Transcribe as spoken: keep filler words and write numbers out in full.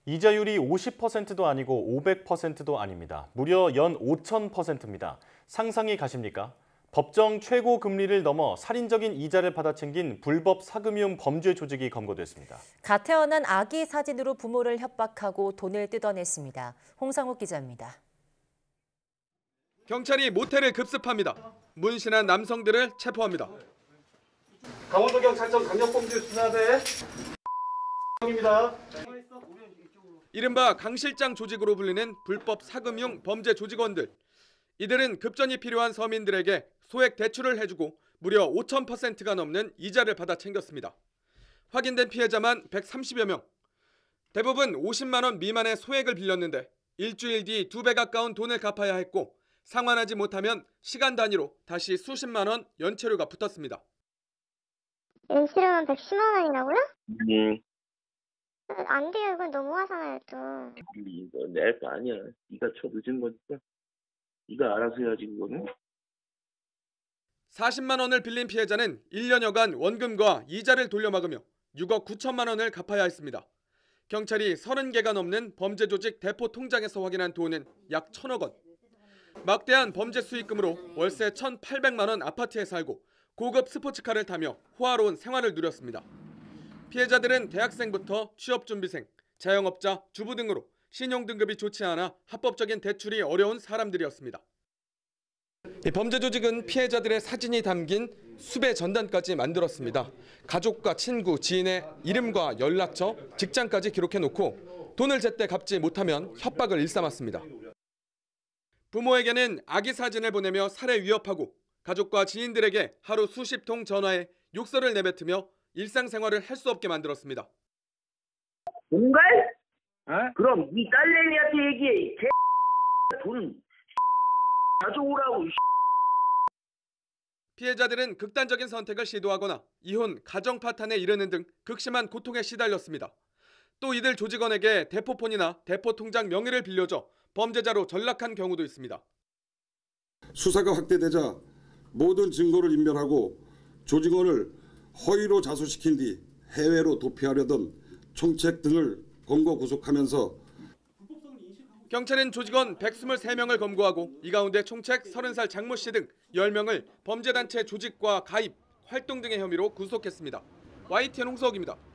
이자율이 오십 퍼센트도 아니고 오백 퍼센트도 아닙니다. 무려 연 오천 퍼센트입니다. 상상이 가십니까? 법정 최고 금리를 넘어 살인적인 이자를 받아 챙긴 불법 사금융 범죄 조직이 검거됐습니다. 갓 태어난 아기 사진으로 부모를 협박하고 돈을 뜯어냈습니다. 홍상욱 기자입니다. 경찰이 모텔을 급습합니다. 문신한 남성들을 체포합니다. 강원도경찰청 강력범죄수사대 입니다. 이른바 강실장 조직으로 불리는 불법 사금융 범죄 조직원들. 이들은 급전이 필요한 서민들에게 소액 대출을 해주고 무려 오천 퍼센트가 넘는 이자를 받아 챙겼습니다. 확인된 피해자만 백삼십여 명. 대부분 오십만 원 미만의 소액을 빌렸는데 일주일 뒤 두 배 가까운 돈을 갚아야 했고 상환하지 못하면 시간 단위로 다시 수십만 원 연체료가 붙었습니다. 연체료는 백십만 원이라고요? 네. 안 돼요. 이건 너무하잖아요, 또. 이거 내 거 아니야. 네가 쳐 늦은 거니까 네가 알아서 해야지 그거는. 사십만 원을 빌린 피해자는 일 년여간 원금과 이자를 돌려막으며 육억 구천만 원을 갚아야 했습니다. 경찰이 서른 개가 넘는 범죄 조직 대포 통장에서 확인한 돈은 약 천억 원. 막대한 범죄 수익금으로 월세 천팔백만 원 아파트에 살고 고급 스포츠카를 타며 호화로운 생활을 누렸습니다. 피해자들은 대학생부터 취업준비생, 자영업자, 주부 등으로 신용등급이 좋지 않아 합법적인 대출이 어려운 사람들이었습니다. 이 범죄 조직은 피해자들의 사진이 담긴 수배 전단까지 만들었습니다. 가족과 친구, 지인의 이름과 연락처, 직장까지 기록해놓고 돈을 제때 갚지 못하면 협박을 일삼았습니다. 부모에게는 아기 사진을 보내며 살해 위협하고 가족과 지인들에게 하루 수십 통 전화해 욕설을 내뱉으며 일상생활을 할 수 없게 만들었습니다. 뭔가? 어? 그럼 네 딸내미한테 얘기해. 개 돈 가져오라고. 피해자들은 극단적인 선택을 시도하거나 이혼, 가정 파탄에 이르는 등 극심한 고통에 시달렸습니다. 또 이들 조직원에게 대포폰이나 대포통장 명의를 빌려줘 범죄자로 전락한 경우도 있습니다. 수사가 확대되자 모든 증거를 인멸하고 조직원을 허위로 자수시킨 뒤 해외로 도피하려던 총책 등을 검거 구속하면서 경찰은 조직원 백이십삼 명을 검거하고 이 가운데 총책 서른 살 장모 씨 등 열 명을 범죄단체 조직과 가입, 활동 등의 혐의로 구속했습니다. 와이티엔 홍석입니다.